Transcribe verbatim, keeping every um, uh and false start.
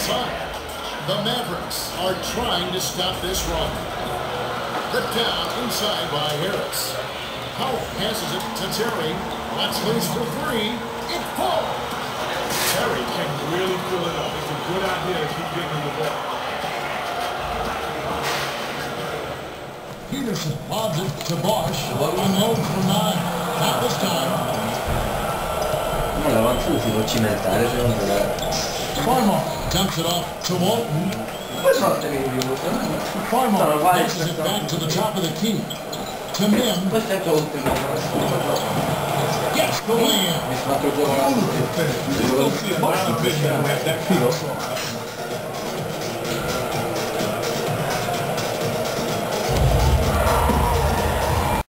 side. The Mavericks are trying to stop this run. The down inside by Harris. Howell passes it to Terry. That's loose for three. It falls. Terry can really fill it up. It's a good idea to keep getting the ball. Peterson lobs it to Bosch. Unloads for nine. Not this time. Ma davanti si può cimentare, secondo me. Farmer dumps it off to Walton. Poi sono terribili. Farmer passes it back to the top of the key. To Mim. Questo è l'ultimo. Gets the win. Mi fa proprio